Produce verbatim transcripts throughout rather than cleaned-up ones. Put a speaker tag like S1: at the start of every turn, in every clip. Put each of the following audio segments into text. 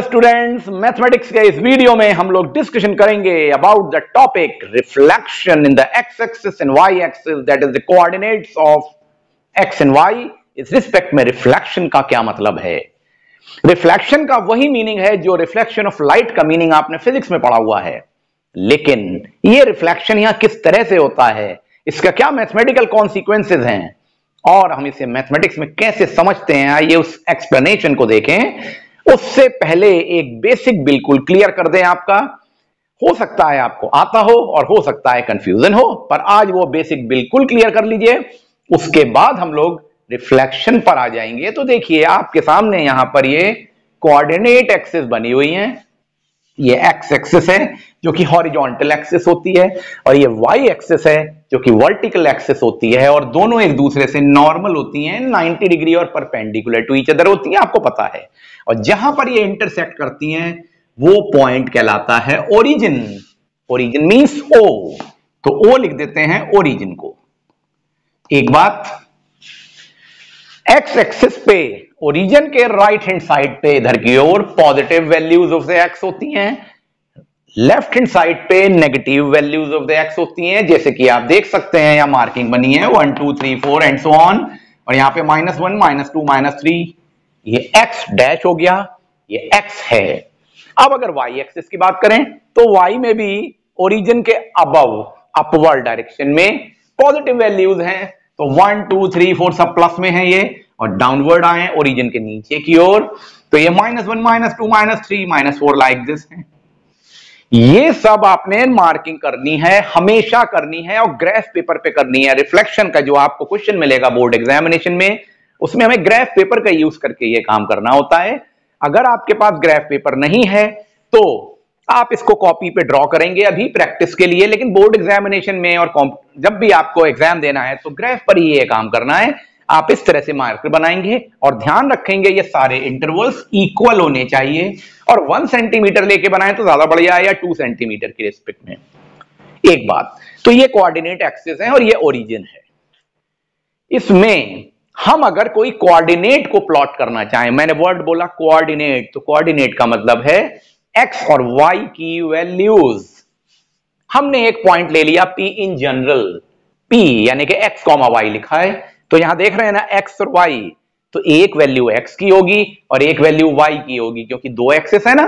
S1: Students, mathematics के इस video में हम लोग डिस्कशन करेंगे about the topic reflection in the x axis and y axis, that is the coordinates of x and y. इस respect में रिफ्लेक्शन का क्या मतलब है? रिफ्लेक्शन का वही मीनिंग है जो रिफ्लेक्शन ऑफ लाइट का मीनिंग आपने फिजिक्स में पढ़ा हुआ है, लेकिन ये रिफ्लेक्शन यहां किस तरह से होता है, इसका क्या मैथमेटिकल कॉन्सिक्वेंसेज हैं और हम इसे मैथमेटिक्स में कैसे समझते हैं, आइए उस एक्सप्लेनेशन को देखें। उससे पहले एक बेसिक बिल्कुल क्लियर कर दें। आपका हो सकता है आपको आता हो और हो सकता है कंफ्यूजन हो, पर आज वो बेसिक बिल्कुल क्लियर कर लीजिए, उसके बाद हम लोग रिफ्लेक्शन पर आ जाएंगे। तो देखिए आपके सामने यहां पर ये कोऑर्डिनेट एक्सिस बनी हुई हैं। ये एक्स एक्सिस है जो कि हॉरिजॉन्टल एक्सिस होती है और ये वाई एक्सिस है जो कि वर्टिकल एक्सिस होती है, और दोनों एक दूसरे से नॉर्मल होती हैं, नब्बे डिग्री और परपेंडिकुलर टू ईच अदर होती हैं, आपको पता है। और जहां पर ये इंटरसेक्ट करती हैं वो पॉइंट कहलाता है ओरिजिन। ओरिजिन मींस ओ, तो ओ लिख देते हैं ओरिजिन को। एक बात, एक्स एक्सिस पे ओरिजिन के राइट हैंड साइड पे इधर की ओर positive values of the x होती हैं, लेफ्ट हैंड साइड पे negative values of the x होती हैं, जैसे कि आप देख सकते हैं यहां मार्किंग बनी है one two three four and so on, और यहां पे minus one minus two minus three, ये एक्स डैश हो गया, ये एक्स है। अब अगर वाई एक्सिस की बात करें तो वाई में भी ओरिजिन के अबव अपवर्ड डायरेक्शन में पॉजिटिव वैल्यूज हैं, तो वन टू थ्री फोर सब प्लस में है ये, और डाउनवर्ड आए ओरिजिन के नीचे की ओर, तो ये minus one minus two minus three minus four like this है। ये सब आपने मार्किंग करनी है, हमेशा करनी है, और ग्राफ पेपर पे करनी है। रिफ्लेक्शन का जो आपको क्वेश्चन मिलेगा बोर्ड एग्जामिनेशन में, उसमें हमें ग्राफ पेपर का यूज करके ये काम करना होता है। अगर आपके पास ग्राफ पेपर नहीं है तो आप इसको कॉपी पे ड्रॉ करेंगे अभी प्रैक्टिस के लिए, लेकिन बोर्ड एग्जामिनेशन में और जब भी आपको एग्जाम देना है तो ग्राफ पर ही ये काम करना है। आप इस तरह से मार्कर बनाएंगे और ध्यान रखेंगे ये सारे इंटरवल्स इक्वल होने चाहिए, और वन सेंटीमीटर लेके बनाएं तो ज्यादा बढ़िया है, या टू सेंटीमीटर के रिस्पेक्ट में। एक बात, तो ये कोऑर्डिनेट एक्सिस है और ये ओरिजिन है। इसमें हम अगर कोई कोऑर्डिनेट को प्लॉट करना चाहें, मैंने वर्ड बोला कोऑर्डिनेट, तो कोऑर्डिनेट का मतलब है एक्स और वाई की वैल्यूज। हमने एक पॉइंट ले लिया पी इन जनरल, पी यानी कि एक्स कॉमा वाई लिखा है, तो यहां देख रहे हैं ना एक्स और वाई, तो एक वैल्यू एक्स की होगी और एक वैल्यू वाई की होगी, क्योंकि दो एक्सिस है ना।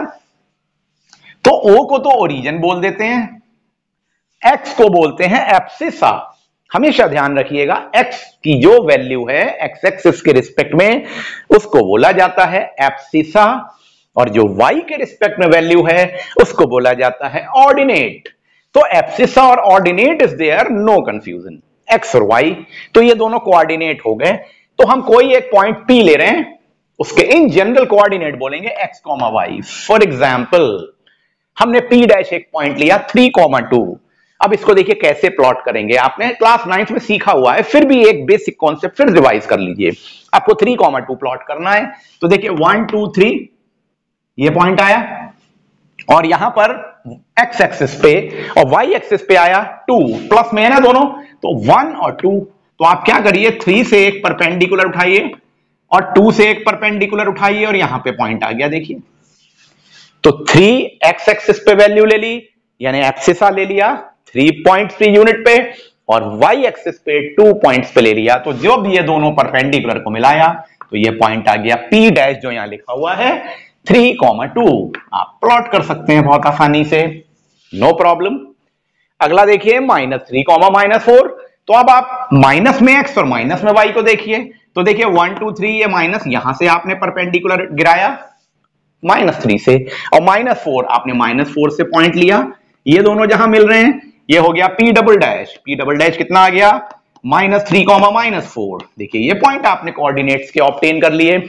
S1: तो ओ को तो ओरिजिन बोल देते हैं, एक्स को बोलते हैं एब्सिसा। हमेशा ध्यान रखिएगा, एक्स की जो वैल्यू है एक्स एक्सिस के रिस्पेक्ट में उसको बोला जाता है एब्सिसा, और जो वाई के रिस्पेक्ट में वैल्यू है उसको बोला जाता है ऑर्डिनेट। तो एब्सिसा और ordinate is there, no confusion, x और वाई, तो ये दोनों कोऑर्डिनेट हो गए। तो हम कोई एक पॉइंट पी ले रहे हैं, उसके इन जनरल कोऑर्डिनेट बोलेंगे x comma y. For example हमने पी डैश एक पॉइंट लिया थ्री कॉमा टू। अब इसको देखिए कैसे प्लॉट करेंगे, आपने क्लास नाइन्थ में सीखा हुआ है, फिर भी एक बेसिक कॉन्सेप्ट फिर रिवाइज कर लीजिए। आपको थ्री कॉमा टू प्लॉट करना है, तो देखिए वन टू थ्री ये पॉइंट आया, और यहां पर एक्स एक्सिस पे और वाई एक्सिस पे आया टू, प्लस में है ना दोनों, तो वन और टू। तो आप क्या करिए, थ्री से एक परपेंडिकुलर उठाइए और टू से एक परपेंडिकुलर उठाइए, और यहां पे पॉइंट आ गया देखिए। तो थ्री एक्स एक्सिस पे वैल्यू ले ली, यानी एब्सिसा ले लिया थ्री पॉइंट्स पे यूनिट पे, और वाई एक्सिस पे टू पॉइंट्स पे ले लिया। तो जब ये दोनों परपेंडिकुलर को मिलाया तो ये पॉइंट आ गया पी डैश, जो यहां लिखा हुआ है थ्री कॉमा टू। आप प्लॉट कर सकते हैं बहुत आसानी से, नो प्रॉब्लम। अगला देखिए minus three comma minus four, तो अब आप माइनस में एक्स और माइनस में वाई को देखिए, तो देखिए वन टू थ्री ये माइनस, यहां से आपने परपेंडिकुलर गिराया माइनस थ्री से, और माइनस फोर आपने माइनस फोर से पॉइंट लिया, ये दोनों जहां मिल रहे हैं ये हो गया P double dash. P double dash कितना आ गया, minus three comma minus four. देखिए ये पॉइंट आपने कोऑर्डिनेट्स के ऑब्टेन कर लिए।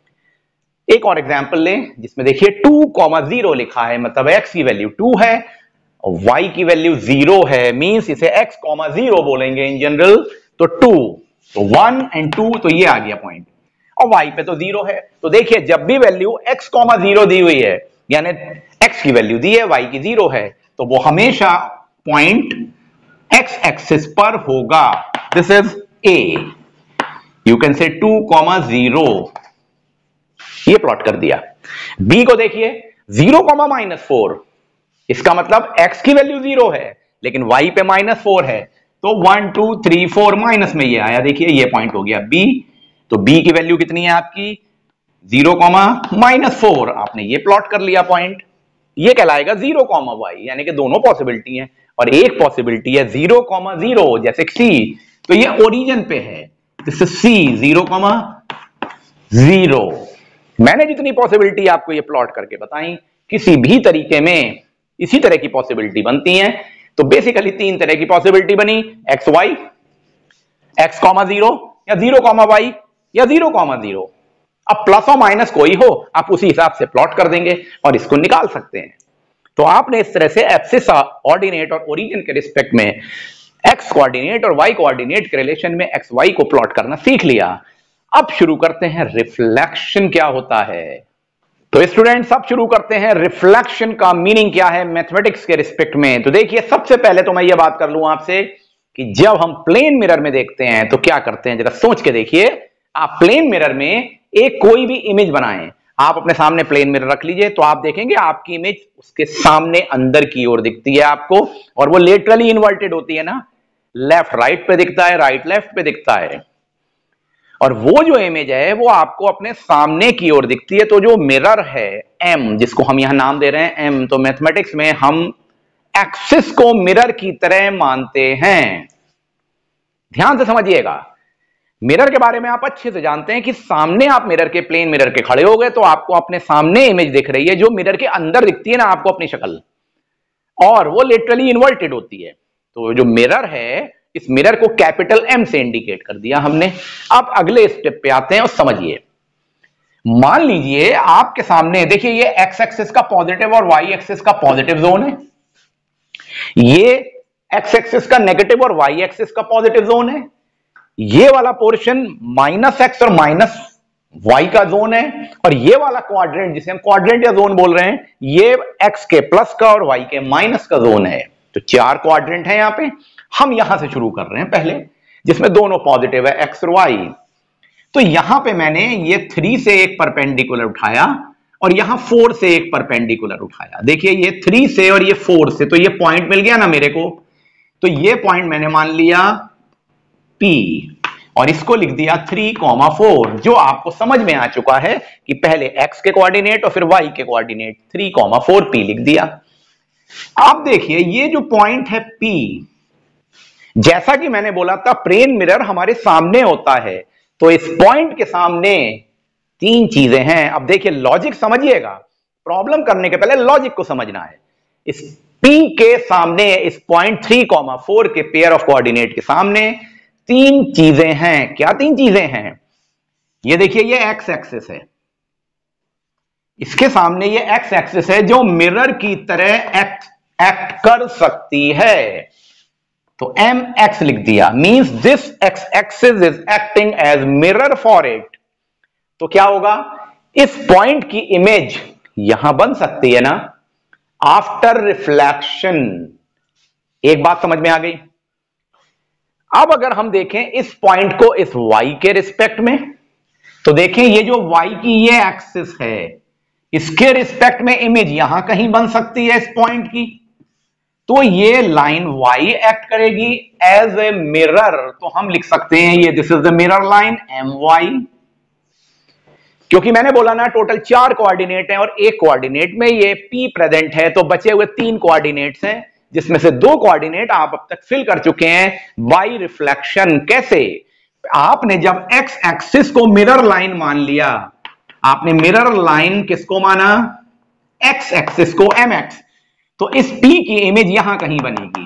S1: एक और एग्जांपल लें जिसमें देखिए टू कॉमा जीरो लिखा है, मतलब एक्स की वैल्यू टू है और वाई की वैल्यू जीरो है, मींस इसे एक्स कॉमा जीरो बोलेंगे इन जनरल। तो टू, तो वन एंड टू, तो ये आ गया पॉइंट, और वाई पे तो जीरो है। तो देखिए जब भी वैल्यू एक्स कॉमा जीरो दी हुई है, यानी एक्स की वैल्यू दी है वाई की जीरो है, तो वो हमेशा पॉइंट एक्स एक्सिस पर होगा। This is A, you can say two comma zero, ये प्लॉट कर दिया। बी को देखिए जीरो कॉमा माइनस फोर, इसका मतलब x की वैल्यू जीरो है लेकिन y पे माइनस फोर है, तो one two three four minus में ये आया, देखिए ये पॉइंट हो गया b। तो b की वैल्यू कितनी है आपकी जीरो कॉमा माइनस फोर, आपने ये प्लॉट कर लिया पॉइंट, ये कहलाएगा जीरो कॉमा वाई, यानी कि दोनों पॉसिबिलिटी है। और एक पॉसिबिलिटी है जीरो कॉमा जीरो, जैसे सी, तो ये ओरिजिन पे है, जैसे सी जीरो कॉमा जीरो। मैंने जितनी पॉसिबिलिटी आपको ये प्लॉट करके बताई, किसी भी तरीके में इसी तरह की पॉसिबिलिटी बनती है। तो बेसिकली तीन तरह की पॉसिबिलिटी बनी, x y, x comma zero, या जीरो कॉमा वाई, या जीरो कॉमा जीरो। अब प्लस और माइनस कोई हो, आप उसी हिसाब से प्लॉट कर देंगे और इसको निकाल सकते हैं। तो आपने इस तरह से एब्सिस ऑर्डिनेट और ओरिजिन के रिस्पेक्ट में एक्स कोऑर्डिनेट और वाई कोऑर्डिनेट के रिलेशन में एक्स वाई को प्लॉट करना सीख लिया। अब शुरू करते हैं रिफ्लेक्शन क्या होता है। तो स्टूडेंट्स अब शुरू करते हैं रिफ्लेक्शन का मीनिंग क्या है मैथमेटिक्स के रिस्पेक्ट में। तो देखिए सबसे पहले तो मैं ये बात कर लूं आपसे कि जब हम प्लेन मिरर में देखते हैं तो क्या करते हैं, जरा सोच के देखिए। आप प्लेन मिरर में एक कोई भी इमेज बनाएं, आप अपने सामने प्लेन मिरर रख लीजिए, तो आप देखेंगे आपकी इमेज उसके सामने अंदर की ओर दिखती है आपको, और वो लेटरली इन्वर्टेड होती है ना, लेफ्ट राइट पे दिखता है, राइट लेफ्ट पे दिखता है। और वो जो इमेज है वो आपको अपने सामने की ओर दिखती है। तो जो मिरर है एम, जिसको हम यहां नाम दे रहे हैं एम, तो मैथमेटिक्स में हम एक्सिस को मिरर की तरह मानते हैं। ध्यान से समझिएगा, मिरर के बारे में आप अच्छे से जानते हैं कि सामने आप मिरर के प्लेन मिरर के खड़े हो गए तो आपको अपने सामने इमेज दिख रही है जो मिरर के अंदर दिखती है ना आपको अपनी शक्ल, और वो लिटरली इन्वर्टेड होती है। तो जो मिरर है, इस मिरर को कैपिटल एम से इंडिकेट कर दिया हमने। अब अगले स्टेप पे आते हैं और समझिए। मान लीजिए आपके सामने देखिए ये एक्स एक्सिस का पॉजिटिव और वाई एक्सिस का पॉजिटिव जोन है, ये एक्स एक्सिस का नेगेटिव और वाई एक्सिस का पॉजिटिव जोन है, ये वाला पोर्शन माइनस एक्स और माइनस वाई का जोन है, और ये वाला क्वाड्रेंट जिसे हम क्वाड्रेंट या जोन बोल रहे हैं, ये एक्स के प्लस का और वाई के माइनस का जोन है। तो चार क्वाड्रेंट है यहां पे। हम यहां से शुरू कर रहे हैं पहले, जिसमें दोनों पॉजिटिव है एक्स और वाई। तो यहां पे मैंने ये थ्री से एक परपेंडिकुलर उठाया और यहां फोर से एक परपेंडिकुलर उठाया। देखिए ये थ्री से और ये फोर से, तो ये पॉइंट मिल गया ना मेरे को। तो ये पॉइंट मैंने मान लिया P और इसको लिख दिया थ्री कॉमा फोर, जो आपको समझ में आ चुका है कि पहले x के कोऑर्डिनेट और फिर y के coordinate, three comma four P लिख दिया। अब देखिए ये जो पॉइंट है P, जैसा कि मैंने बोला था प्लेन मिरर हमारे सामने होता है, तो इस पॉइंट के सामने तीन चीजें हैं। अब देखिए लॉजिक समझिएगा, प्रॉब्लम करने के पहले लॉजिक को समझना है। इस P के सामने, इस पॉइंट थ्री कॉमा फोर के पेयर ऑफ कोऑर्डिनेट के सामने तीन चीजें हैं। क्या तीन चीजें हैं? ये देखिए ये एक्स एक्सिस है, इसके सामने ये एक्स एक्सिस है जो मिरर की तरह एक्ट एक्ट कर सकती है। तो एम एक्स लिख दिया, means this x axis is acting as mirror for it. तो क्या होगा, इस पॉइंट की इमेज यहां बन सकती है ना आफ्टर रिफ्लेक्शन। एक बात समझ में आ गई। अब अगर हम देखें इस पॉइंट को इस y के रिस्पेक्ट में, तो देखें ये जो y की ये एक्सिस है, इसके रिस्पेक्ट में इमेज यहां कहीं बन सकती है इस पॉइंट की। तो ये लाइन y एक्ट करेगी एज ए मिरर। तो हम लिख सकते हैं ये this is the mirror line M y. क्योंकि मैंने बोला ना टोटल चार कोऑर्डिनेट हैं और एक कोऑर्डिनेट में ये p प्रेजेंट है, तो बचे हुए तीन कोऑर्डिनेट्स हैं जिसमें से दो कोऑर्डिनेट आप अब तक फिल कर चुके हैं बाय रिफ्लेक्शन। कैसे? आपने जब x एक्सिस को मिरर लाइन मान लिया, आपने मिरर लाइन किसको माना? x एक्सिस को mx, तो इस p की इमेज यहां कहीं बनेगी।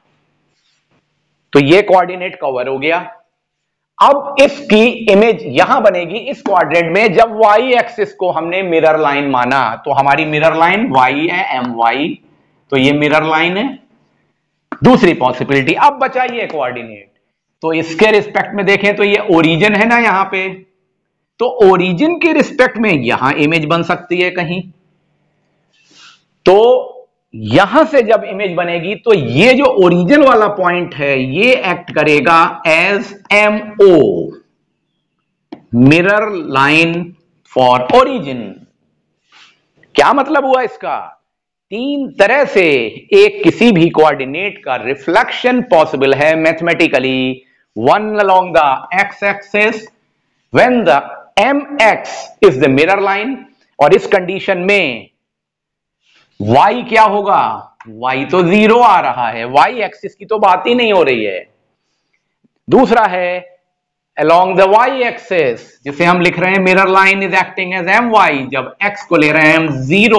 S1: तो ये कोऑर्डिनेट कवर हो गया। अब इसकी इमेज यहां बनेगी इस क्वाड्रेंट में जब y एक्सिस को हमने मिरर लाइन माना। तो हमारी मिरर लाइन y है my, तो ये मिरर लाइन है। दूसरी पॉसिबिलिटी, अब बचा ये कोऑर्डिनेट, तो इसके रिस्पेक्ट में देखें तो ये ओरिजिन है ना यहां पे, तो ओरिजिन के रिस्पेक्ट में यहां इमेज बन सकती है कहीं। तो यहां से जब इमेज बनेगी तो ये जो ओरिजिन वाला पॉइंट है ये एक्ट करेगा as M O, mirror line for origin. क्या मतलब हुआ इसका? तीन तरह से एक किसी भी कोऑर्डिनेट का रिफ्लेक्शन पॉसिबल है mathematically. One along the x axis when the M x is the mirror line, और इस कंडीशन में y क्या होगा? y तो जीरो आ रहा है, y एक्सिस की तो बात ही नहीं हो रही है. दूसरा है along the y एक्सिस, जिसे हम लिख रहे हैं mirror line is acting as my, जब x को ले रहे हैं हम जीरो,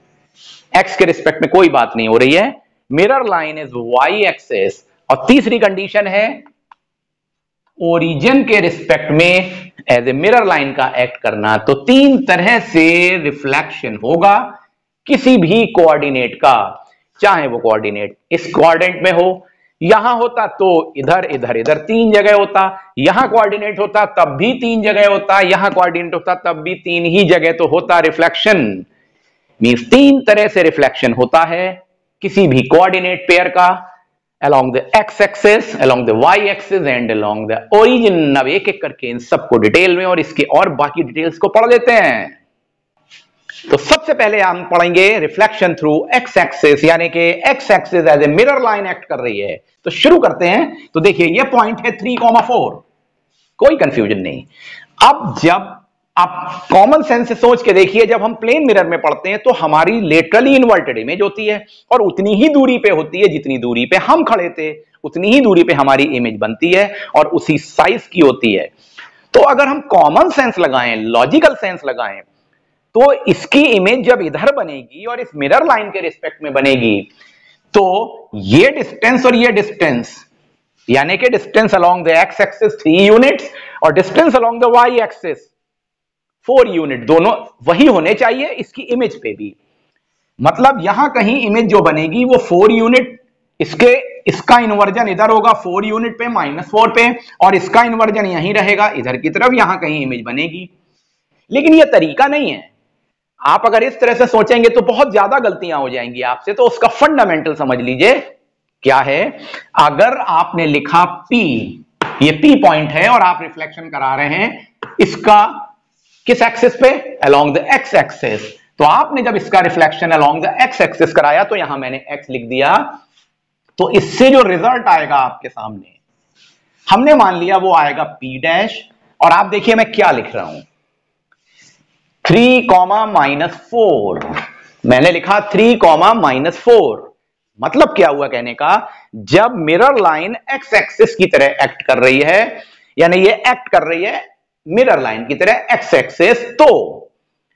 S1: x के रिस्पेक्ट में कोई बात नहीं हो रही है, mirror line is y axis. और तीसरी कंडीशन है ओरिजिन के रिस्पेक्ट में एज ए मिरर लाइन का एक्ट करना. तो तीन तरह से रिफ्लेक्शन होगा किसी भी कोऑर्डिनेट का, चाहे वो कोऑर्डिनेट इस कोऑर्डिनेट में हो, यहां होता तो इधर इधर इधर तीन जगह होता, यहां कोऑर्डिनेट होता तब भी तीन जगह होता, यहां कोऑर्डिनेट होता तब भी तीन ही जगह तो होता. रिफ्लेक्शन मींस तीन तरह से रिफ्लेक्शन होता है किसी भी कोऑर्डिनेट पेयर का, along the x axis, along the y axis and along the origin. अब एक एक करके इन सबको डिटेल में और इसके और बाकी डिटेल्स को पढ़ लेते हैं. तो सबसे पहले हम पढ़ेंगे रिफ्लेक्शन थ्रू x एक्सिस, यानी कि x axis as a mirror line act कर रही है. तो शुरू करते हैं. तो देखिए ये पॉइंट है थ्री कॉमा फोर, कोई कंफ्यूजन नहीं. अब जब आप कॉमन सेंस से सोच के देखिए, जब हम प्लेन मिरर में पढ़ते हैं तो हमारी लेटरली इन्वर्टेड इमेज होती है और उतनी ही दूरी पे होती है जितनी दूरी पे हम खड़े थे, उतनी ही दूरी पे हमारी इमेज बनती है और उसी साइज की होती है. तो अगर हम कॉमन सेंस लगाएं, लॉजिकल सेंस लगाएं, तो इसकी इमेज जब इधर बनेगी और इस मिरर लाइन के रिस्पेक्ट में बनेगी, तो ये डिस्टेंस और ये डिस्टेंस, यानी कि distance along the x axis three units और distance along the y axis four unit, दोनों वही होने चाहिए इसकी इमेज पे भी. मतलब यहां कहीं इमेज जो बनेगी वो फोर यूनिट, इसके इसका इन्वर्जन इधर होगा फोर यूनिट पे माइनस फोर पे, और इसका इन्वर्जन यहीं रहेगा इधर की तरफ, यहां कहीं इमेज बनेगी. लेकिन यह तरीका नहीं है. आप अगर इस तरह से सोचेंगे तो बहुत ज्यादा गलतियां हो जाएंगी आपसे. तो उसका फंडामेंटल समझ लीजिए क्या है. अगर आपने लिखा P, ये P पॉइंट है और आप रिफ्लेक्शन करा रहे हैं इसका किस एक्सिस पे? Along the x axis. तो आपने जब इसका reflection along the x axis कराया तो यहां मैंने x लिख दिया. तो इससे जो रिजल्ट आएगा आपके सामने, हमने मान लिया वो आएगा P डैश, और आप देखिए मैं क्या लिख रहा हूं, थ्री कॉमा माइनस फोर. मैंने लिखा थ्री कॉमा माइनस फोर. मतलब क्या हुआ कहने का, जब मिरर लाइन एक्स एक्सिस की तरह एक्ट कर रही है, यानी ये एक्ट कर रही है मिरर लाइन की तरह एक्स एक्सिस, तो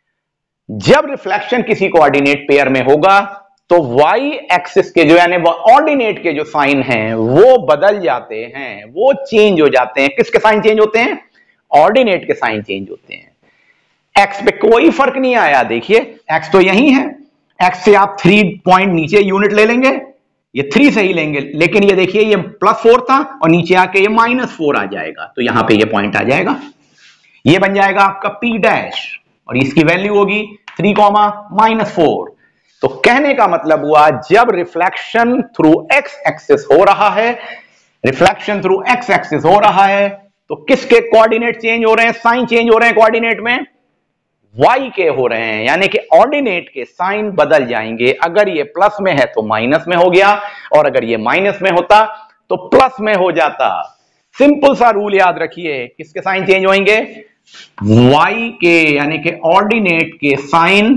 S1: जब रिफ्लेक्शन किसी कोऑर्डिनेट पेयर में होगा तो वाई एक्सिस के जो यानी ऑर्डिनेट के जो साइन हैं वो बदल जाते हैं, वो चेंज हो जाते हैं. किसके साइन चेंज होते हैं? ऑर्डिनेट के साइन चेंज होते हैं. एक्स पे कोई फर्क नहीं आया. देखिए एक्स तो यही है, एक्स से आप थ्री पॉइंट नीचे यूनिट ले लेंगे, ये थ्री से ही लेंगे, लेकिन ये देखिए ये प्लस फोर था और नीचे आके ये माइनस फोर आ जाएगा, तो यहां पे ये पॉइंट आ जाएगा, ये बन जाएगा आपका P डैश, और इसकी वैल्यू होगी थ्री कॉमा माइनस फोर. तो कहने का मतलब हुआ जब रिफ्लेक्शन थ्रू x एक्सिस हो रहा है, रिफ्लेक्शन थ्रू x एक्सिस हो रहा है, तो किसके कोऑर्डिनेट चेंज हो रहे हैं? साइन चेंज हो रहे हैं कोऑर्डिनेट में, y के हो रहे हैं, यानी कि ऑर्डिनेट के साइन बदल जाएंगे. अगर ये प्लस में है तो माइनस में हो गया, और अगर ये माइनस में होता तो प्लस में हो जाता. सिंपल सा रूल याद रखिए, किसके साइन चेंज होंगे? y के, यानी कि ऑर्डिनेट के साइन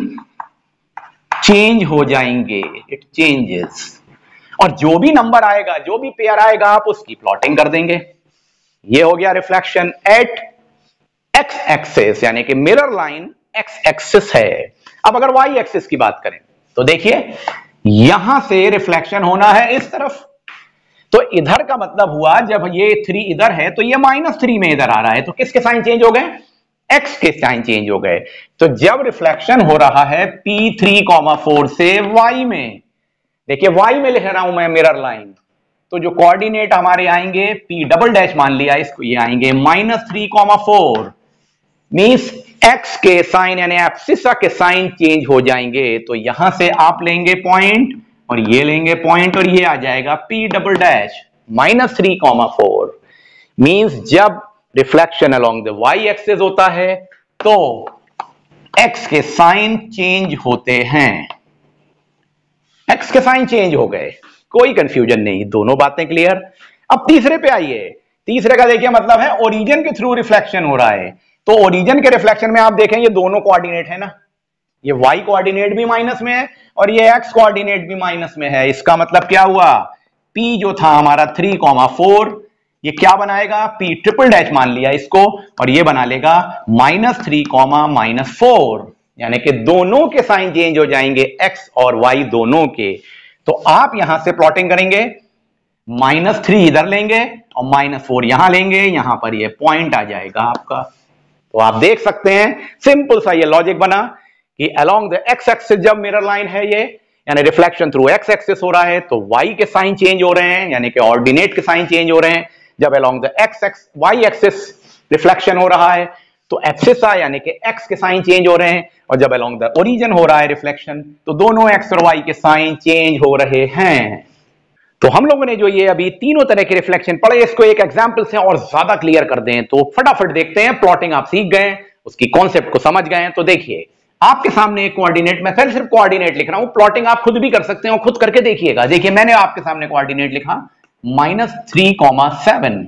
S1: चेंज हो जाएंगे. It changes. और जो भी नंबर आएगा, जो भी पेयर आएगा, आप उसकी प्लॉटिंग कर देंगे. ये हो गया रिफ्लेक्शन एट एक्स एक्सिस, यानी कि मिरर लाइन एक्स एक्सिस है. अब अगर वाई एक्सिस की बात करें तो देखिए यहां से रिफ्लेक्शन होना है इस तरफ, तो इधर का मतलब हुआ जब ये थ्री इधर है तो ये माइनस थ्री में इधर आ रहा है, तो किसके साइन चेंज हो गए? एक्स के साइन चेंज हो गए. तो जब रिफ्लेक्शन हो रहा है पी थ्री कॉमा फोर से वाई में, देखिए वाई में लिख रहा हूं मैं मिरर लाइन, तो जो कोऑर्डिनेट हमारे आएंगे P डबल डैश मान लिया इसको, ये आएंगे minus three comma four. Means x के साइन यानी एब्सिसा के साइन चेंज हो जाएंगे. तो यहां से आप लेंगे पॉइंट और ये लेंगे पॉइंट, और ये आ जाएगा P double dash minus three comma four. Means जब reflection along the y axis होता है तो एक्स के साइन चेंज होते हैं, एक्स के साइन चेंज हो गए, कोई कंफ्यूजन नहीं, दोनों बातें क्लियर। अब तीसरे पे आइए, तीसरे का देखिए मतलब है ओरिजिन के थ्रू रिफ्लेक्शन हो रहा है। तो ओरिजिन के रिफ्लेक्शन में आप देखें ये दोनों कोऑर्डिनेट है ना, ये y कोऑर्डिनेट भी माइनस में है और ये x कोऑर्डिनेट भी माइनस में है। इसका मतलब क्या हुआ, p जो था हमारा थ्री कॉमा फोर, ये क्या बनाएगा, p ट्रिपल डैश मान लिया इसको, और ये बना लेगा minus three comma minus four, यानी कि दोनों के साइन चेंज हो जाएंगे, x और y दोनों के। तो आप यहां से प्लॉटिंग करेंगे, माइनस थ्री इधर लेंगे और माइनस फोर यहां लेंगे, यहां पर ये पॉइंट आ जाएगा आपका। तो आप देख सकते हैं सिंपल सा ये लॉजिक बना कि अलोंग द एक्स एक्सिस जब मिरर लाइन है ये, यानी रिफ्लेक्शन थ्रू एक्स एक्सिस हो रहा है, तो y के साइन चेंज हो रहे हैं, यानी कि ऑर्डिनेट के साइन चेंज हो रहे हैं। जब along the x x y axis reflection हो रहा है तो एब्सिसा यानी कि x के साइन चेंज हो रहे हैं, और जब अलोंग द ओरिजिन हो रहा है रिफ्लेक्शन तो दोनों x और y के साइन चेंज हो रहे हैं। तो हम लोगों ने जो ये अभी तीनों तरह के रिफ्लेक्शन पढ़े, इसको एक एग्जांपल से और ज्यादा क्लियर कर दें तो फटाफट देखते हैं। प्लॉटिंग आप सीख गए, उसकी कॉन्सेप्ट को समझ गए, तो देखिए आपके सामने एक कोऑर्डिनेट, मैं फिर सिर्फ कोऑर्डिनेट लिख रहा हूं, प्लॉटिंग आप खुद भी कर सकते हो, खुद करके देखिएगा। देखिए मैंने आपके सामने कोऑर्डिनेट लिखा माइनस थ्री कॉमा सेवन।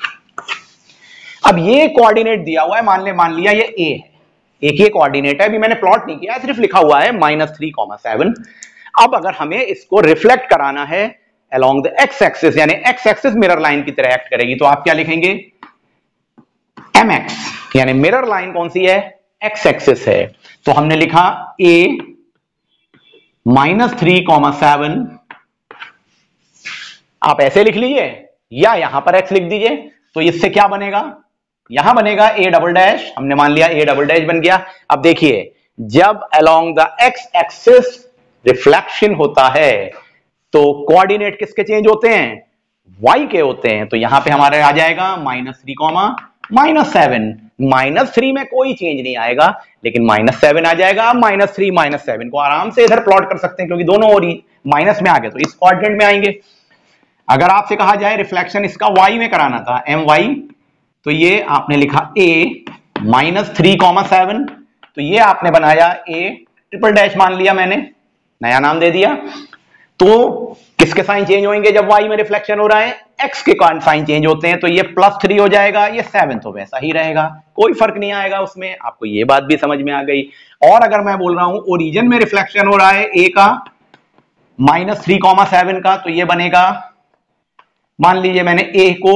S1: अब ये कोऑर्डिनेट दिया हुआ है, मान ले मान लिया ये ए है, एक ये कोऑर्डिनेट है, अभी मैंने प्लॉट नहीं किया, सिर्फ लिखा हुआ है माइनस थ्री कॉमा सेवन। अब अगर हमें इसको रिफ्लेक्ट कराना है अलोंग द एक्स एक्सिस, यानी एक्स एक्सिस मिरर लाइन की तरह एक्ट करेगी, तो आप क्या लिखेंगे, एम एक्स, यानी मिरर लाइन कौन सी है, एक्स एक्सिस है। तो हमने लिखा A minus three comma seven, आप ऐसे लिख लीजिए या यहां पर एक्स लिख दीजिए, तो इससे क्या बनेगा, यहां बनेगा ए डबल डैश, हमने मान लिया ए डबल डैश बन गया। अब देखिए जब along the x axis reflection होता है तो कोऑर्डिनेट किसके चेंज होते हैं, y के होते हैं, तो यहां पे हमारे आ जाएगा minus three comma minus seven. Minus three में कोई चेंज नहीं आएगा, लेकिन माइनस सेवन आ जाएगा। माइनस थ्री माइनस सेवन को आराम से इधर प्लॉट कर सकते हैं, क्योंकि दोनों और माइनस में आ गए तो इस कोऑर्डिनेट में आएंगे। अगर आपसे कहा जाए रिफ्लेक्शन इसका y में कराना था, एम वाई, तो ये आपने लिखा a minus three comma seven, तो ये आपने बनाया a ट्रिपल डैश मान लिया, मैंने नया नाम दे दिया। तो किसके साइन चेंज होंगे जब y में रिफ्लेक्शन हो रहा है, x के साइन चेंज होते हैं, तो ये प्लस थ्री हो जाएगा, ये सेवन तो वैसा ही रहेगा, कोई फर्क नहीं आएगा उसमें। आपको ये बात भी समझ में आ गई। और अगर मैं बोल रहा हूं ओरिजिन में रिफ्लेक्शन हो रहा है a का माइनस थ्री कॉमा सेवन का, तो ये बनेगा, मान लीजिए मैंने a को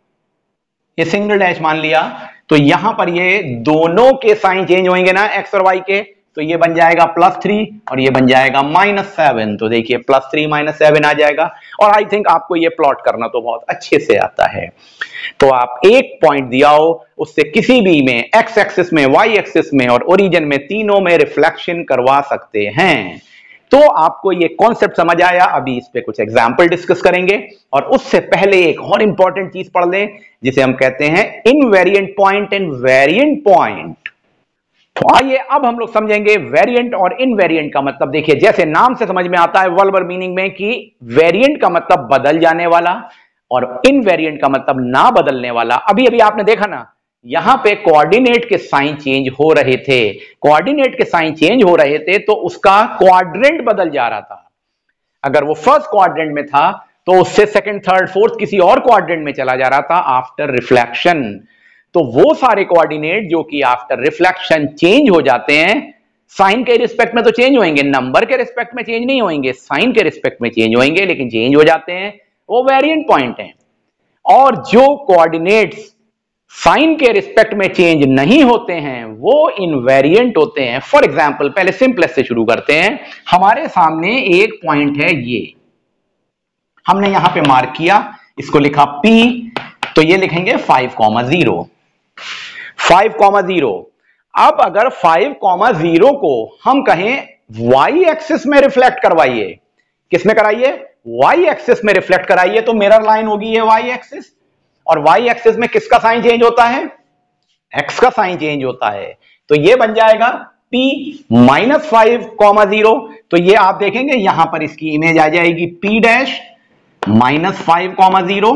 S1: ये सिंगल डैश मान लिया, तो यहां पर ये दोनों के साइन चेंज होंगे ना x और y के, तो ये बन जाएगा प्लस थ्री और ये बन जाएगा माइनस सेवन। तो देखिए प्लस थ्री माइनस सेवन आ जाएगा। और आई थिंक आपको ये प्लॉट करना तो बहुत अच्छे से आता है। तो आप एक पॉइंट दिया हो उससे किसी भी में, एक्स एक्सिस में, वाई एक्सिस में और ओरिजिन में, तीनों में रिफ्लेक्शन करवा सकते हैं। तो आपको ये कॉन्सेप्ट समझ आया। अभी इस पे कुछ एग्जाम्पल डिस्कस करेंगे, और उससे पहले एक और इंपॉर्टेंट चीज पढ़ लें जिसे हम कहते हैं invariant point and variant point. तो आइए अब हम लोग समझेंगे वेरिएंट और इनवेरिएंट का मतलब। देखिए जैसे नाम से समझ में आता है वर्बल मीनिंग में कि वेरिएंट का मतलब बदल जाने वाला और इनवेरिएंट का मतलब ना बदलने वाला। अभी अभी आपने देखा ना, यहां पे कोऑर्डिनेट के साइन चेंज हो रहे थे, कोऑर्डिनेट के साइन चेंज हो रहे थे तो उसका क्वाड्रेंट बदल जा रहा था। अगर वो फर्स्ट क्वाड्रेंट में था तो उससे सेकंड, थर्ड, फोर्थ किसी और क्वाड्रेंट में चला जा रहा था आफ्टर रिफ्लेक्शन। तो वो सारे कोऑर्डिनेट जो कि आफ्टर रिफ्लेक्शन चेंज हो जाते हैं, साइन के रिस्पेक्ट में तो चेंज होंगे, नंबर के रिस्पेक्ट में चेंज नहीं होंगे, साइन के रिस्पेक्ट में चेंज होंगे, लेकिन चेंज हो जाते हैं, वो वेरिएंट पॉइंट हैं। और जो कोऑर्डिनेट्स साइन के रिस्पेक्ट में चेंज नहीं होते हैं वो इनवेरिएंट होते हैं। फॉर एग्जाम्पल पहले सिंपलेस्ट से शुरू करते हैं। हमारे सामने एक पॉइंट है, ये हमने यहां पे मार्क किया, इसको लिखा P, तो ये लिखेंगे five comma zero, five comma zero. अब अगर फाइव कॉमा जीरो को हम कहें वाई एक्सिस में रिफ्लेक्ट करवाइए, किसमें कराइए, वाई एक्सिस में रिफ्लेक्ट कराइए, तो मिरर लाइन होगी ये वाई एक्सिस, और वाई एक्सिस में किसका साइन चेंज होता है, एक्स का साइन चेंज होता है, तो ये बन जाएगा P minus five comma zero. तो ये आप देखेंगे यहां पर इसकी इमेज आ जाएगी P dash minus five comma zero.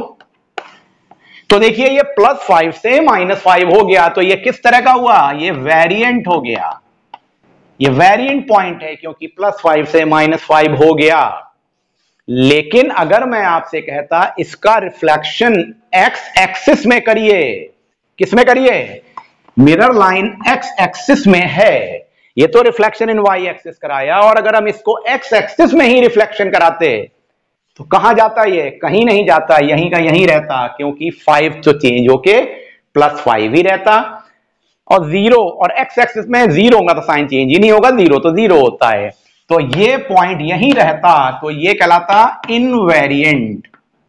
S1: तो देखिए ये प्लस फाइव से माइनस फाइव हो गया, तो ये किस तरह का हुआ, ये वेरिएंट हो गया। ये वेरिएंट पॉइंट है क्योंकि प्लस फाइव से माइनस फाइव हो गया। लेकिन अगर मैं आपसे कहता इसका रिफ्लेक्शन एक्स एक्सिस में करिए, किस में करिए? मिरर लाइन एक्स एक्सिस में है, ये तो रिफ्लेक्शन इन वाई एक्सिस कराया, और अगर हम इसको एक्स एक्सिस में ही रिफ्लेक्शन कराते तो कहां जाता? ये कहीं नहीं जाता, यहीं का यहीं रहता, क्योंकि फाइव तो चेंज होके प्लस फाइव ही रहता, और जीरो और एक्स एक्सिस में जीरो होगा तो साइन चेंज ही नहीं होगा, जीरो तो जीरो होता है, तो ये पॉइंट यहीं रहता, तो ये कहलाता इनवेरिएंट।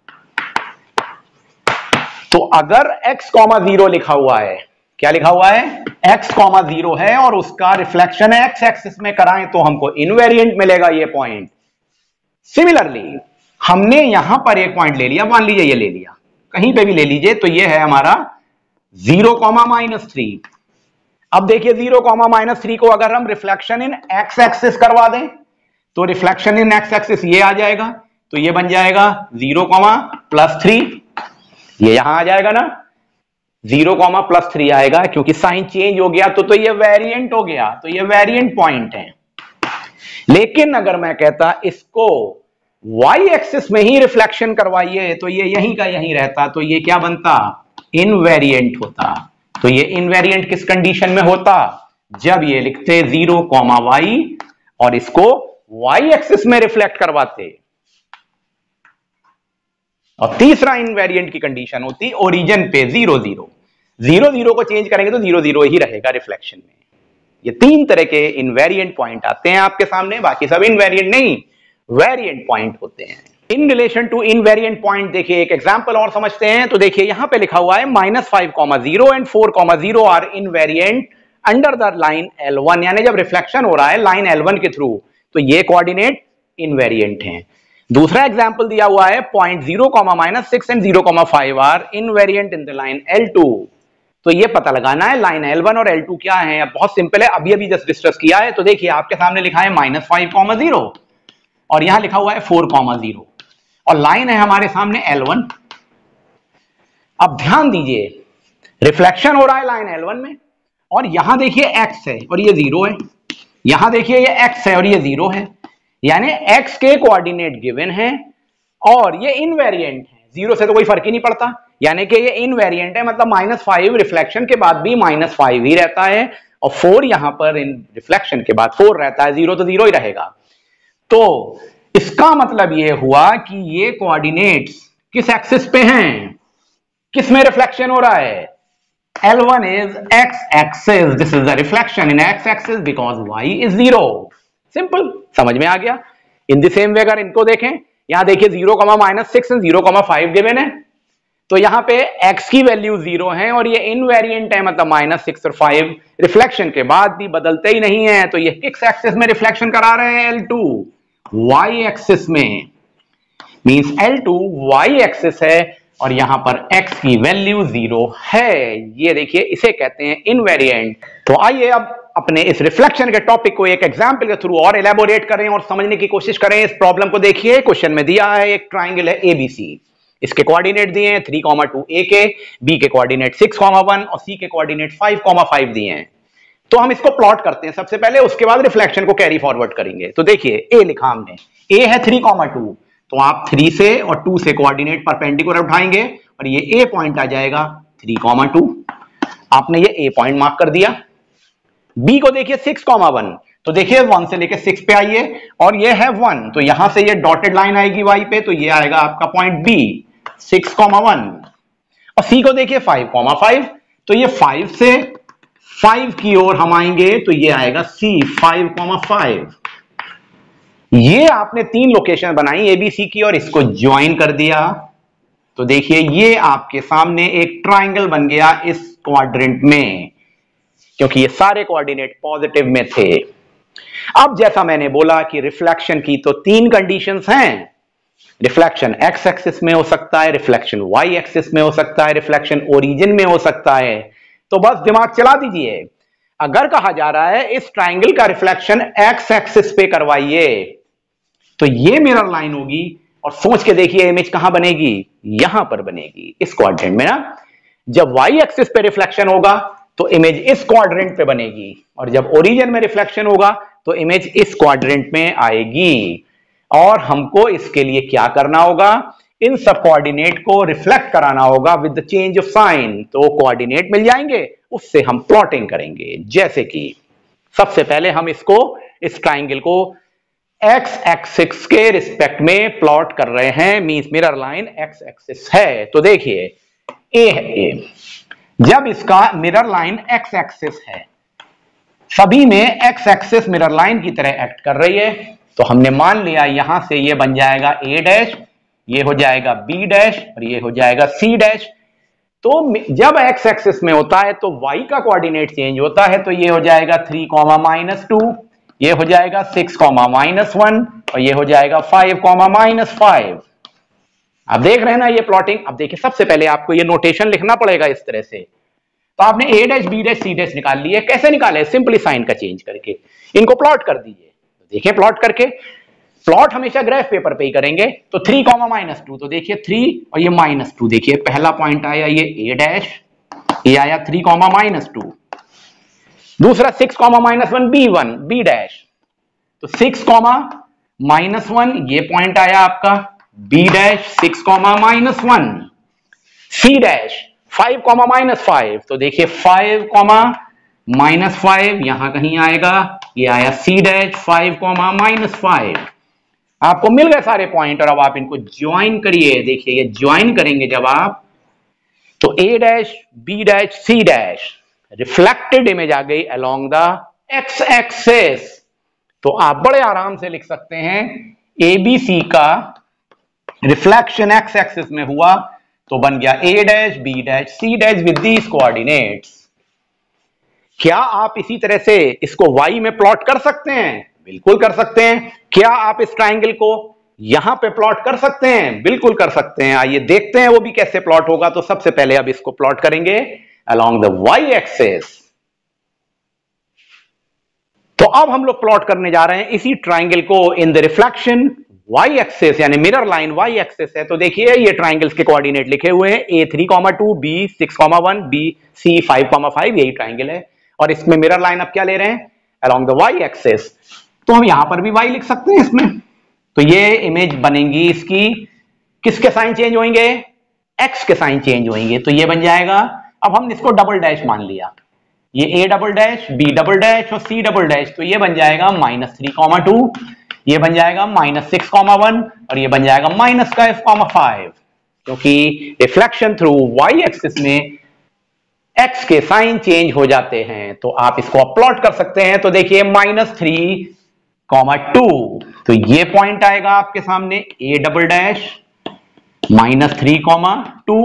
S1: तो अगर x कॉमा जीरो लिखा हुआ है, क्या लिखा हुआ है? x कॉमा जीरो है और उसका रिफ्लेक्शन एक्स एक्सिस में कराएं तो हमको इनवेरिएंट मिलेगा ये पॉइंट। सिमिलरली हमने यहां पर एक पॉइंट ले लिया, मान लीजिए ये ले लिया, कहीं पे भी ले लीजिए, तो ये है हमारा जीरो कॉमा माइनस थ्री। अब देखिए जीरो कॉमा माइनस थ्री को अगर हम रिफ्लेक्शन इन एक्स एक्सिस करवा दें तो रिफ्लेक्शन इन एक्स एक्सिस ये आ जाएगा, तो ये बन जाएगा जीरो कॉमा प्लस थ्री, ये यहां आ जाएगा ना, जीरो कॉमा प्लस थ्री आएगा क्योंकि साइन चेंज हो गया, तो तो ये वेरिएंट हो गया, तो ये वेरिएंट पॉइंट है। लेकिन अगर मैं कहता इसको वाई एक्सिस में ही रिफ्लेक्शन करवाइए तो ये यहीं का यहीं रहता, तो ये क्या बनता? इनवेरिएंट होता। तो ये इनवेरिएंट किस कंडीशन में होता? जब ये लिखते जीरो कॉमा वाई और इसको वाई एक्सिस में रिफ्लेक्ट करवाते। और तीसरा इनवेरिएंट की कंडीशन होती ओरिजिन पे जीरो जीरो, जीरो जीरो को चेंज करेंगे तो जीरो जीरो ही रहेगा रिफ्लेक्शन में। ये तीन तरह के इनवेरिएंट पॉइंट आते हैं आपके सामने, बाकी सब इनवेरिएंट नहीं, वेरिएंट पॉइंट होते हैं। In relation to invariant point देखिए एक एग्जांपल और समझते हैं। तो देखिए यहां पे लिखा हुआ है minus five comma zero and four comma zero are invariant under the line L one, यानी जब रिफ्लेक्शन हो रहा है लाइन एल वन के थ्रू तो ये कोऑर्डिनेट इनवेरिएंट हैं। दूसरा एग्जांपल दिया हुआ है point zero comma minus six and zero comma five are invariant in the line L two. तो ये पता लगाना है लाइन एल वन और एल टू क्या है। अब बहुत सिंपल है, अभी अभी जस्ट डिस्कस किया है। तो देखिए आपके सामने लिखा है माइनस फाइव कॉमा जीरो और यहां लिखा हुआ है फोर कॉमा जीरो और लाइन है हमारे सामने एल वन। अब ध्यान दीजिए रिफ्लेक्शन हो रहा है लाइन एल वन में और यहां देखिए x है और ये जीरो है, यहां देखिए ये x है और ये जीरो है, यानी x के कोऑर्डिनेट गिवन है और ये इनवेरिएंट है, जीरो से तो कोई फर्क ही नहीं पड़ता, यानी कि ये इनवेरिएंट है, मतलब माइनस फाइव रिफ्लेक्शन के बाद भी माइनस फाइव ही रहता है और फोर यहां पर इन रिफ्लेक्शन के बाद फोर रहता है, जीरो तो जीरो ही रहेगा। तो इसका मतलब ये हुआ कि ये कोऑर्डिनेट्स किस एक्सिस पे हैं, किस में रिफ्लेक्शन हो रहा है? L one is x axis, this is the reflection in x axis because y is zero। Simple, समझ में आ गया। इन द सेम वे अगर इनको देखें, यहां देखिए zero comma minus six and zero comma five given है, तो यहां पे x की वैल्यू जीरो है और ये इनवेरिएंट है, मतलब माइनस सिक्स और फाइव रिफ्लेक्शन के बाद भी बदलते ही नहीं है, तो ये किस एक्सिस में रिफ्लेक्शन करा रहे हैं? एल टू, y एक्सिस में, means L two y axis है और यहां पर x की वैल्यू जीरो है। ये देखिए इसे कहते हैं इनवेरिएंट। तो आइए अब अपने इस रिफ्लेक्शन के टॉपिक को एक एग्जांपल के थ्रू और एलैबोरेट करें और समझने की कोशिश करें। इस प्रॉब्लम को देखिए, क्वेश्चन में दिया है एक ट्राइंगल है एबीसी, इसके कोऑर्डिनेट दिए हैं थ्री कॉमा टू ए के, बी के कोऑर्डिनेट सिक्स कॉमा वन और सी के कोऑर्डिनेट फाइव कॉमा फाइव दिए हैं। तो हम इसको प्लॉट करते हैं सबसे पहले, उसके बाद रिफ्लेक्शन को कैरी फॉरवर्ड करेंगे। तो देखिए ए लिखा हमने, ए है थ्री कॉमा टू, तो आप थ्री से और टू से कोऑर्डिनेट परपेंडिकुलर उठाएंगे और ये ए पॉइंट आ जाएगा थ्री कॉमा टू, आपने ये ए पॉइंट मार्क कर दिया। बी को देखिए सिक्स कॉमा वन, तो देखिए वन से लेके सिक्स पे आइए और ये है वन, तो यहां से ये डॉटेड लाइन आएगी वाई पे, तो ये आएगा आपका point B six comma one. और सी को देखिए फाइव कॉमा फाइव, तो ये फाइव से फाइव की ओर हम आएंगे, तो ये आएगा सी फाइव कॉमा फाइव। ये आपने तीन लोकेशन बनाई एबीसी की और इसको ज्वाइन कर दिया, तो देखिए ये आपके सामने एक ट्राइंगल बन गया इस क्वाड्रेंट में, क्योंकि ये सारे कोऑर्डिनेट पॉजिटिव में थे। अब जैसा मैंने बोला कि रिफ्लेक्शन की तो तीन कंडीशंस हैं, रिफ्लेक्शन एक्स एक्सिस में हो सकता है, रिफ्लेक्शन वाई एक्सिस में हो सकता है, रिफ्लेक्शन ओरिजिन में हो सकता है। तो बस दिमाग चला दीजिए, अगर कहा जा रहा है इस ट्राइंगल का रिफ्लेक्शन एक्स एक्सिस पे करवाइए तो ये मिरर लाइन होगी और सोच के देखिए इमेज कहां बनेगी, यहां पर बनेगी इस क्वाड्रेंट में ना। जब वाई एक्सिस पे रिफ्लेक्शन होगा तो इमेज इस क्वाड्रेंट पे बनेगी, और जब ओरिजिन में रिफ्लेक्शन होगा तो इमेज इस क्वाड्रेंट में आएगी। और हमको इसके लिए क्या करना होगा, इन सब कोऑर्डिनेट को रिफ्लेक्ट कराना होगा with the change of sign. तो कोऑर्डिनेट मिल जाएंगे, उससे हम प्लॉटिंग करेंगे। जैसे कि सबसे पहले हम इसको, इस ट्राइंगल को एक्स एक्सिस के रिस्पेक्ट में प्लॉट कर रहे हैं, means mirror line x axis है। तो देखिए ए है, ए जब इसका मिरर लाइन एक्स एक्सिस है, सभी में एक्स एक्सिस मिरर लाइन की तरह एक्ट कर रही है, तो हमने मान लिया यहां से ये बन जाएगा ए डैश, ये हो जाएगा बी डैश और ये हो जाएगा सी डैश। तो जब एक्स एक्सिस में होता है तो वाई का कोऑर्डिनेट चेंज होता है, तो ये हो जाएगा थ्री कॉमा माइनस टू, ये हो जाएगा सिक्स कॉमा माइनस वन और ये हो जाएगा फाइव कॉमा माइनस फाइव। आप देख रहे हैं ना ये प्लॉटिंग। अब देखिए सबसे पहले आपको ये नोटेशन लिखना पड़ेगा इस तरह से। तो आपने A dash B dash C dash निकाल लिए, कैसे निकाले, सिंपली साइन का चेंज करके इनको प्लॉट कर दीजिए। तो देखिए प्लॉट करके, प्लॉट हमेशा ग्राफ पेपर पे ही करेंगे। तो थ्री कॉमा माइनस टू, तो देखिए थ्री और ये माइनस टू, देखिए पहला पॉइंट आया ये ए डैश, ये आया थ्री कॉमा माइनस टू। दूसरा six comma minus one B one B dash, तो सिक्स कॉमा माइनस वन ये पॉइंट आया आपका B dash six comma minus one. C dash five comma minus five, तो देखिए फाइव कॉमा माइनस फाइव यहां कहीं आएगा, ये आया C dash five comma minus five. आपको मिल गए सारे पॉइंट, और अब आप इनको ज्वाइन करिए। देखिए ये ज्वाइन करेंगे जब आप, तो A dash B dash C dash reflected image आ गई अलोंग द एक्स एक्सिस। तो आप बड़े आराम से लिख सकते हैं ए बी सी का रिफ्लेक्शन एक्स एक्सिस में हुआ तो बन गया A dash B dash C dash with these coordinates. क्या आप इसी तरह से इसको वाई में प्लॉट कर सकते हैं? बिल्कुल कर सकते हैं। क्या आप इस ट्राइंगल को यहां पे प्लॉट कर सकते हैं? बिल्कुल कर सकते हैं। आइए देखते हैं वो भी कैसे प्लॉट होगा। तो सबसे पहले अब इसको प्लॉट करेंगे along the y axis। तो अब हम लोग प्लॉट करने जा रहे हैं इसी ट्राइंगल को in the reflection y axis, यानी मिरर लाइन y एक्सिस है। तो देखिए ये ट्राइंगल्स के कोऑर्डिनेट लिखे हुए हैं, A three comma two, B six comma one, B C five comma five, यही ट्राइंगल है। और इसमें मिरर लाइन अब क्या ले रहे हैं, along the y एक्सिस। तो हम यहां पर भी y लिख सकते हैं इसमें। तो ये इमेज बनेगी इसकी, किसके साइन चेंज होंगे, x के साइन चेंज होंगे। तो ये बन जाएगा, अब हम इसको डबल डैश मान लिया, ये a double dash B double dash और c डबल डैश, तो ये बन जाएगा माइनस थ्री कॉमा टू, ये बन जाएगा माइनस सिक्स कॉमा वन और ये बन जाएगा माइनस फाइव कॉमा फाइव। क्योंकि रिफ्लेक्शन थ्रू y एक्सिस में x के साइन चेंज हो जाते हैं, तो आप इसको प्लॉट कर सकते हैं। तो देखिए माइनस थ्री कॉमा टू, तो ये पॉइंट आएगा आपके सामने a double dash minus three comma two,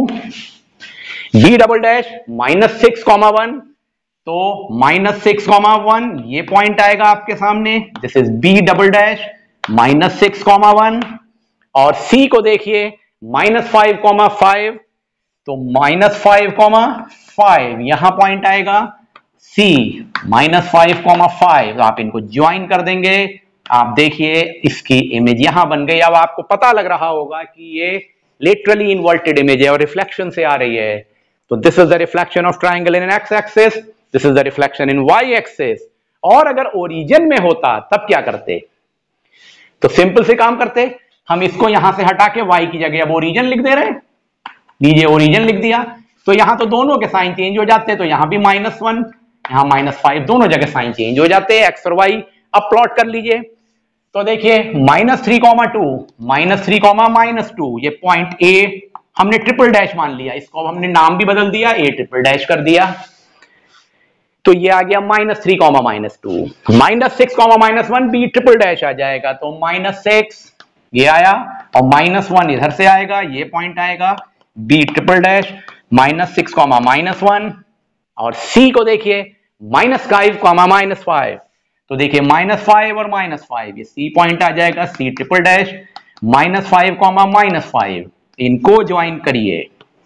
S1: B double dash minus six comma one, तो माइनस सिक्स कॉमा वन ये पॉइंट आएगा आपके सामने, this is B double dash minus six comma one. और सी को देखिए माइनस फाइव कॉमा फाइव, तो minus five comma five यहां पॉइंट आएगा, C minus five comma five. आप इनको ज्वाइन कर देंगे, आप देखिए इसकी इमेज यहां बन गई। अब आपको पता लग रहा होगा कि ये लिटरली इन्वर्टेड इमेज है और रिफ्लेक्शन से आ रही है। तो this is the reflection of triangle in x axis, this is the reflection in y axis. और अगर ओरिजिन में होता तब क्या करते, तो सिंपल से काम करते, हम इसको यहां से हटा के वाई की जगह अब ओरिजिन लिख दे रहे हैं, लीजिए ओरिजिन लिख दिया, तो यहां तो दोनों के साइन चेंज हो जाते हैं। तो यहां भी माइनस वन, यहां माइनस फाइव, दोनों जगह साइन चेंज हो जाते हैं एक्स और वाई। अब प्लॉट कर लीजिए, तो देखिए minus three comma two, minus three comma minus two, ये पॉइंट ए हमने ट्रिपल डैश मान लिया, इसको हमने नाम भी बदल दिया, ए ट्रिपल डैश कर दिया। तो ये आ गया minus three comma minus two, minus six comma minus one, B triple dash आ जाएगा, तो माइनस सिक्स ये आया और माइनस वन इधर से आएगा, ये पॉइंट आएगा B triple dash minus six comma minus one. और सी को देखिए minus five comma minus five, तो देखिए माइनस फाइव और माइनस फाइव, ये सी पॉइंट आ जाएगा, C triple dash minus five comma minus five. इनको ज्वाइन करिए,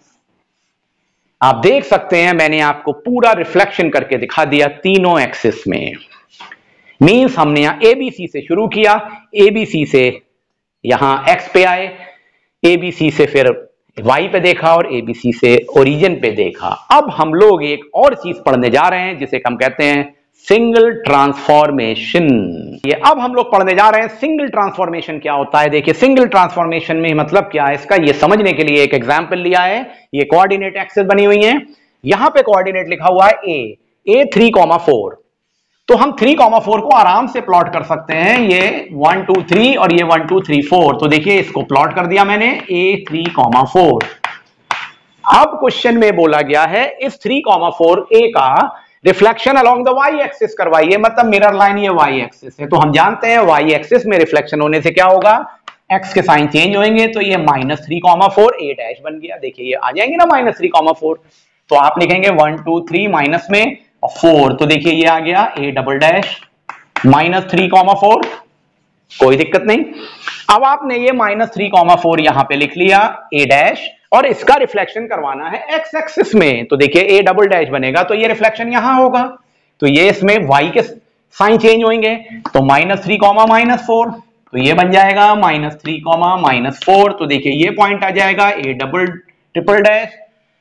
S1: आप देख सकते हैं मैंने आपको पूरा रिफ्लेक्शन करके दिखा दिया तीनों एक्सिस में। मींस हमने यहां एबीसी से शुरू किया, एबीसी से यहां एक्स पे आए, एबीसी से फिर वाई पे देखा और एबीसी से ओरिजिन पे देखा। अब हम लोग एक और चीज पढ़ने जा रहे हैं जिसे हम कहते हैं सिंगल ट्रांसफॉर्मेशन। ये अब हम लोग पढ़ने जा रहे हैं सिंगल ट्रांसफॉर्मेशन क्या होता है। देखिए सिंगल ट्रांसफॉर्मेशन में मतलब क्या है इसका, ये समझने के लिए एक एग्जांपल लिया है। ये कोऑर्डिनेट एक्सिस बनी हुई है, यहां पे कोऑर्डिनेट लिखा हुआ है A A three comma four. तो हम थ्री कॉमा फोर को आराम से प्लॉट कर सकते हैं, ये वन टू थ्री और ये वन टू थ्री फोर। तो देखिए इसको प्लॉट कर दिया मैंने ए थ्री कॉमा फोर। अब क्वेश्चन में बोला गया है इस थ्री कॉमा फोर ए का reflection along the y axis करवाइए, मतलब मिरर लाइन ये वाई एक्सिस है। तो हम जानते हैं वाई एक्सिस में रिफ्लेक्शन होने से क्या होगा, एक्स के साइन चेंज होंगे। तो ये minus three comma four A dash बन गया। देखिए ये आ जाएंगे ना माइनस थ्री कॉमा फोर। तो आप लिखेंगे वन टू थ्री माइनस में और फोर, तो देखिए ये आ गया A double dash minus three comma four, कोई दिक्कत नहीं। अब आपने ये माइनस थ्री कॉमा फोर यहां पे लिख लिया ए डैश, और इसका रिफ्लेक्शन करवाना है एक्स एक्सिस में। तो देखिए ए डबल डैश बनेगा तो ये रिफ्लेक्शन यहां होगा, तो ये इसमें वाई के साइन चेंज होंगे। तो minus three comma minus four, तो ये बन जाएगा minus three comma minus four. तो देखिए ये पॉइंट आ जाएगा A double triple dash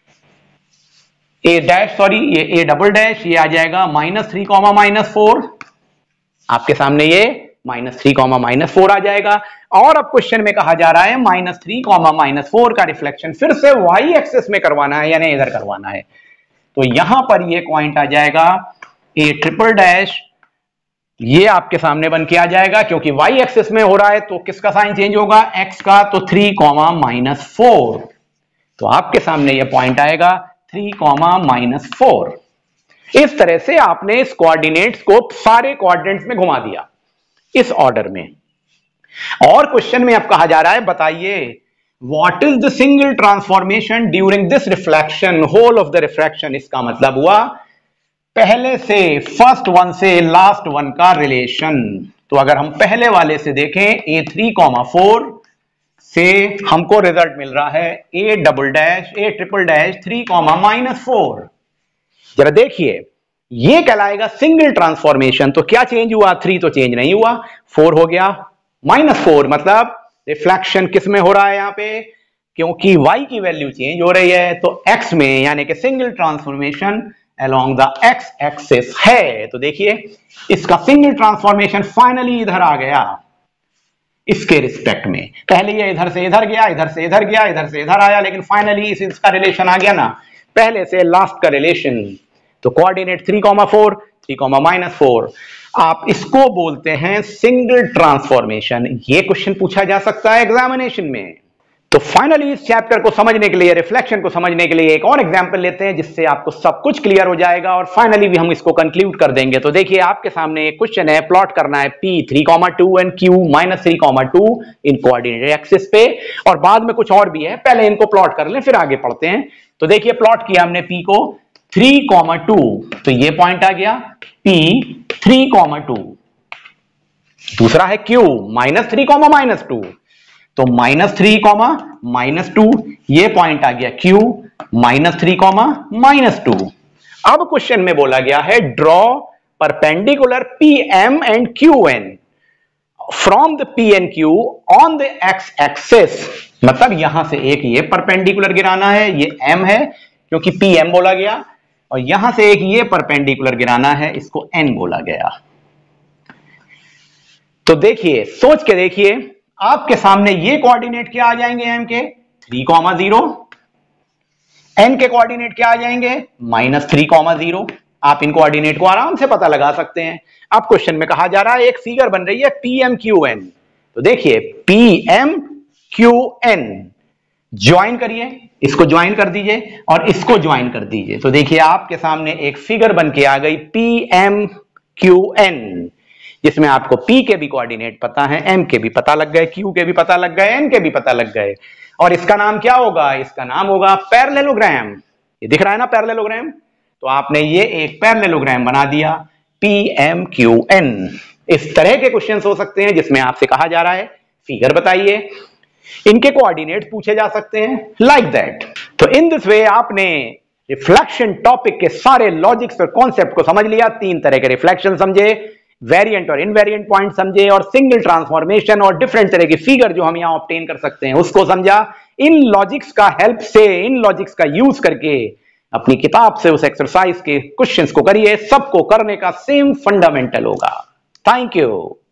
S1: A dash sorry ये ए डबल डैश, ये आ जाएगा minus three comma minus four. आपके सामने ये minus three comma minus four आ जाएगा। और अब क्वेश्चन में कहा जा रहा है minus three comma minus four का रिफ्लेक्शन फिर से वाई एक्सिस में करवाना है, यानी इधर करवाना है। तो यहां पर ये पॉइंट आ जाएगा ए ट्रिपल डैश, ये आपके सामने बन के आ जाएगा। क्योंकि वाई एक्सिस में हो रहा है तो किसका साइन चेंज होगा, एक्स का। तो थ्री कॉमा माइनस फोर, तो आपके सामने ये पॉइंट आएगा थ्री कॉमा माइनस फोर। इस तरह से आपने इस कोऑर्डिनेट्स को सारे कोऑर्डिनेट्स में घुमा दिया इस ऑर्डर में। और क्वेश्चन में अब कहा जा रहा है बताइए what is the single transformation during this reflection whole of the refraction. इसका मतलब हुआ पहले से फर्स्ट वन से लास्ट वन का रिलेशन। तो अगर हम पहले वाले से देखें ए थ्री कॉमा फोर से हमको रिजल्ट मिल रहा है A double dash A triple dash three comma minus four. जरा देखिए ये कहलाएगा सिंगल ट्रांसफॉर्मेशन। तो क्या चेंज हुआ, थ्री तो चेंज नहीं हुआ, फोर हो गया माइनस फोर। मतलब रिफ्लेक्शन किस में हो रहा है यहां पे, क्योंकि y की वैल्यू चेंज हो रही है तो x में, यानी कि single transformation along the x axis है। तो देखिए इसका सिंगल ट्रांसफॉर्मेशन फाइनली इधर आ गया इसके रिस्पेक्ट में। पहले ये इधर से इधर गया, इधर से इधर गया, इधर से इधर आया, लेकिन फाइनली इस इसका रिलेशन आ गया ना, पहले से लास्ट का रिलेशन। तो coordinate three comma four three comma minus four, आप इसको बोलते हैं सिंगल ट्रांसफॉर्मेशन। ये क्वेश्चन पूछा जा सकता है एग्जामिनेशन में। तो फाइनली इस चैप्टर को समझने के लिए, रिफ्लेक्शन को समझने के लिए एक और एग्जांपल लेते हैं जिससे आपको सब कुछ क्लियर हो जाएगा और फाइनली भी हम इसको कंक्लूड कर देंगे। तो देखिए आपके सामने एक क्वेश्चन है, प्लॉट करना है P three comma two and Q minus three comma two in coordinate axis पे, और बाद में कुछ और भी है, पहले इनको प्लॉट कर लें फिर आगे पढ़ते हैं। तो देखिए प्लॉट किया हमने पी को थ्री कॉमा टू, तो ये पॉइंट आ गया पी थ्री कॉमा टू। दूसरा है Q minus three comma minus two, तो minus three comma minus two, ये पॉइंट आ गया Q minus three comma minus two. अब क्वेश्चन में बोला गया है draw perpendicular P M and Q N from the P N Q on the x axis. मतलब यहां से एक ये परपेंडिकुलर गिराना है, ये एम है क्योंकि पी एम बोला गया, और यहां से एक ये परपेंडिकुलर गिराना है, इसको एन बोला गया। तो देखिए सोच के देखिए आपके सामने ये कोऑर्डिनेट क्या आ जाएंगे एम के, थ्री कॉमा जीरो, एन के कोऑर्डिनेट क्या आ जाएंगे माइनस थ्री कॉमा जीरो। आप इन कोऑर्डिनेट को आराम से पता लगा सकते हैं। अब क्वेश्चन में कहा जा रहा है एक फिगर बन रही है पी एम क्यू एन। तो देखिए P M Q N join करिए, इसको ज्वाइन कर दीजिए और इसको ज्वाइन कर दीजिए। तो देखिए आपके सामने एक फिगर बन के आ गई पी एम क्यू एन, जिसमें आपको P के भी कोऑर्डिनेट पता है, M के भी पता लग गए, Q के भी पता लग गए, N के भी पता लग गए, और इसका नाम क्या होगा, इसका नाम होगा पैरेललोग्राम। ये दिख रहा है ना पैरेललोग्राम। तो आपने ये एक पैरेललोग्राम बना दिया P M Q N। इस तरह के क्वेश्चंस हो सकते हैं जिसमें आपसे कहा जा रहा है फिगर बताइए, इनके कोऑर्डिनेट पूछे जा सकते हैं लाइक दैट। तो इन दिस वे आपने रिफ्लेक्शन टॉपिक के सारे लॉजिक्स और कॉन्सेप्ट को समझ लिया। तीन तरह के रिफ्लेक्शन समझे, वेरिएंट और इनवेरिएंट पॉइंट समझे, और सिंगल ट्रांसफॉर्मेशन और डिफरेंट तरह के फिगर जो हम यहां ऑब्टेन कर सकते हैं उसको समझा। इन लॉजिक्स का हेल्प से, इन लॉजिक्स का यूज करके अपनी किताब से उस एक्सरसाइज के क्वेश्चंस को करिए। सबको करने का सेम फंडामेंटल होगा। Thank you.